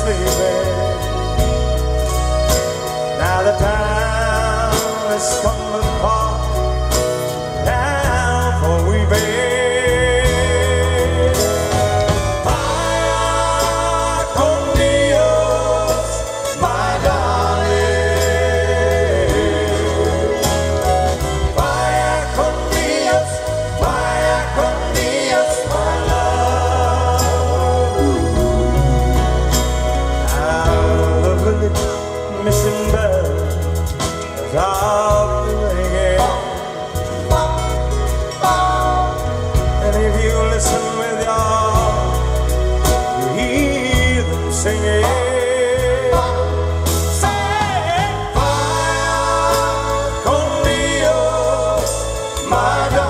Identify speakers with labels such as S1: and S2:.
S1: baby. Now the time has come apart now for we bed. Vaya con Dios, my darling. Vaya con Dios, my love. Now the village mission bell is out ringing, and if you listen with your heart, you hear them singing. Say, Vaya con Dios, my darling.